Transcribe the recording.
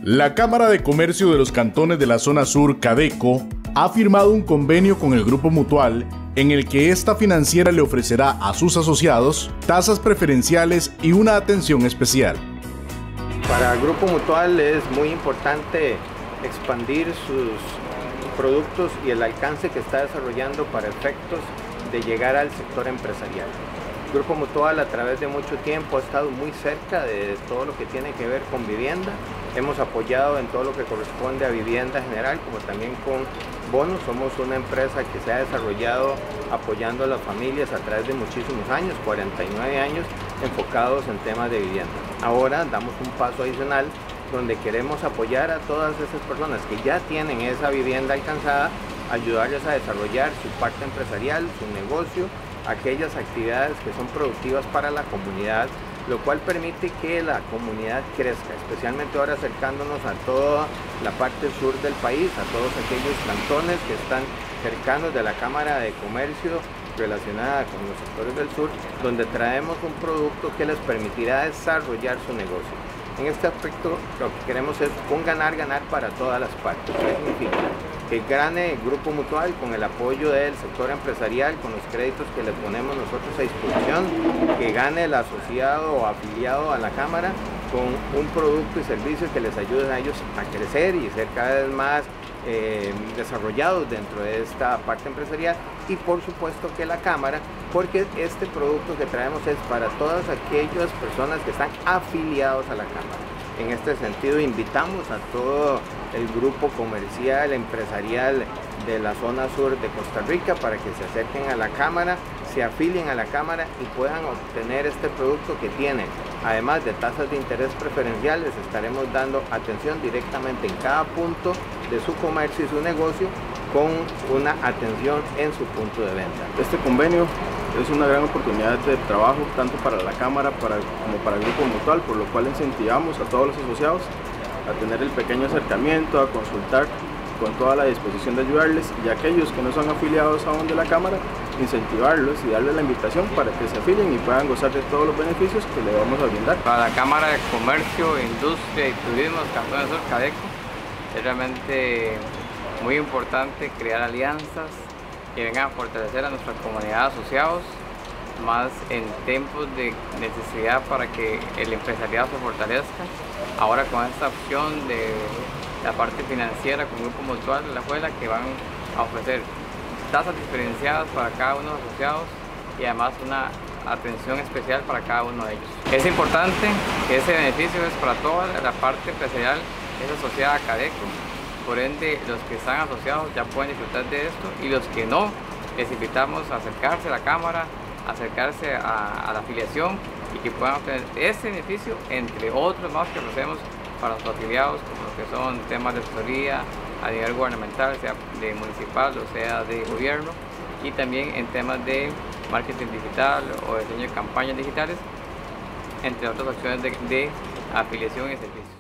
La Cámara de Comercio de los Cantones de la Zona Sur, Cadeco, ha firmado un convenio con el Grupo Mutual en el que esta financiera le ofrecerá a sus asociados tasas preferenciales y una atención especial. Para el Grupo Mutual es muy importante expandir sus productos y el alcance que está desarrollando para efectos de llegar al sector empresarial. El Grupo Mutual a través de mucho tiempo ha estado muy cerca de todo lo que tiene que ver con vivienda. Hemos apoyado en todo lo que corresponde a vivienda general, como también con bonos. Somos una empresa que se ha desarrollado apoyando a las familias a través de muchísimos años, 49 años, enfocados en temas de vivienda. Ahora damos un paso adicional donde queremos apoyar a todas esas personas que ya tienen esa vivienda alcanzada, ayudarles a desarrollar su parte empresarial, su negocio, aquellas actividades que son productivas para la comunidad, lo cual permite que la comunidad crezca, especialmente ahora acercándonos a toda la parte sur del país, a todos aquellos cantones que están cercanos de la Cámara de Comercio relacionada con los sectores del sur, donde traemos un producto que les permitirá desarrollar su negocio. En este aspecto lo que queremos es un ganar-ganar para todas las partes. ¿Qué significa? Que gane el Grupo Mutual con el apoyo del sector empresarial, con los créditos que le ponemos nosotros a disposición, que gane el asociado o afiliado a la Cámara con un producto y servicio que les ayude a ellos a crecer y ser cada vez más desarrollados dentro de esta parte empresarial, y por supuesto que la Cámara, porque este producto que traemos es para todas aquellas personas que están afiliados a la Cámara. En este sentido invitamos a todo el grupo comercial, empresarial de la zona sur de Costa Rica para que se acerquen a la Cámara, se afilien a la Cámara y puedan obtener este producto que tiene, además de tasas de interés preferenciales. Estaremos dando atención directamente en cada punto de su comercio y su negocio, con una atención en su punto de venta. Este convenio es una gran oportunidad de trabajo tanto para la Cámara como para el Grupo Mutual, por lo cual incentivamos a todos los asociados a tener el pequeño acercamiento, a consultar con toda la disposición de ayudarles, y aquellos que no son afiliados aún de la Cámara, incentivarlos y darles la invitación para que se afilien y puedan gozar de todos los beneficios que le vamos a brindar. Para la Cámara de Comercio, Industria y Turismo del Cantón del Sur, Cadeco, es realmente muy importante crear alianzas que vengan a fortalecer a nuestra comunidad de asociados, más en tiempos de necesidad para que el empresariado se fortalezca. Ahora con esta opción de la parte financiera con Grupo Mutual de la Escuela, que van a ofrecer tasas diferenciadas para cada uno de los asociados y además una atención especial para cada uno de ellos. Es importante que ese beneficio es para toda la parte empresarial, es asociada a Cadeco. Por ende, los que están asociados ya pueden disfrutar de esto, y los que no, les invitamos a acercarse a la Cámara, acercarse a la afiliación, y que puedan obtener este beneficio, entre otros más que ofrecemos para los afiliados, como lo que son temas de asesoría a nivel gubernamental, sea de municipal o sea de gobierno, y también en temas de marketing digital o diseño de campañas digitales, entre otras opciones de afiliación y servicios.